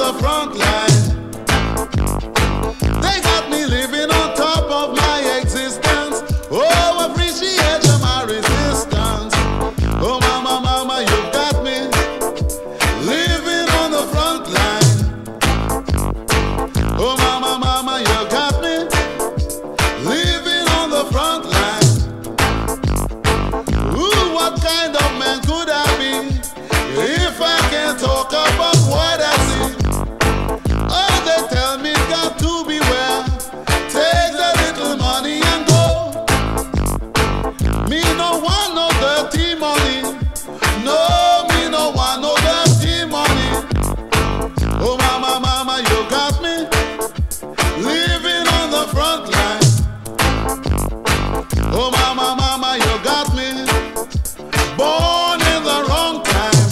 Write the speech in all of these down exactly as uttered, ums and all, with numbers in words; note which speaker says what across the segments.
Speaker 1: the front line. They got me living on top of my existence. Oh, appreciate my resistance. Oh, mama, mama, you got me living on the front line. Oh, mama, mama, you got me living on the front line. Ooh, what kind of man could I be if I can't talk about what I see? Oh, they tell me got to beware. Take the little money and go. Me no want no dirty money. No, me no want no dirty money. Oh, mama, mama, you got me living on the front line. Oh, mama, mama, you got me born in the wrong time.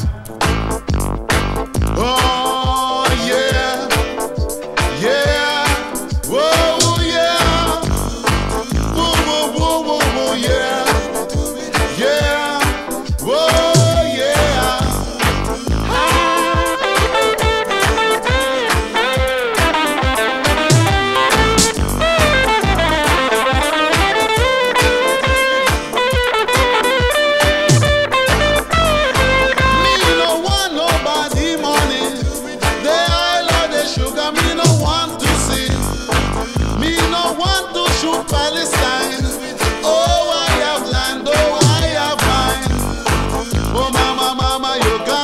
Speaker 1: Oh, yeah, yeah, whoa, yeah, whoa, whoa, whoa, whoa, whoa, yeah, yeah, whoa, yeah. Me no want nobody money. The oil or the sugar, me no want to see. Me no want to shoot Palestine. Oh, I have land, oh, I have mine. Oh, mama, mama, you got